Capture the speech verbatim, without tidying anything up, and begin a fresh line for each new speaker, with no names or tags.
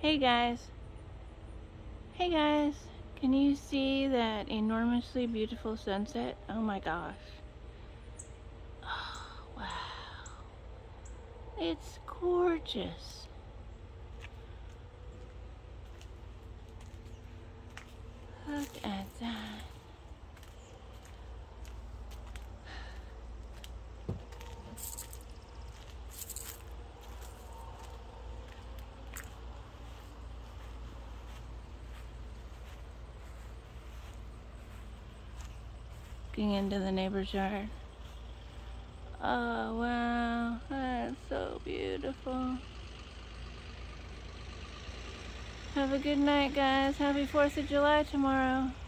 Hey guys. Hey guys. Can you see that enormously beautiful sunset? Oh my gosh. Oh, wow. It's gorgeous. Look at that. Looking into the neighbor's yard. Oh wow, that's so beautiful. Have a good night, guys. Happy fourth of July tomorrow.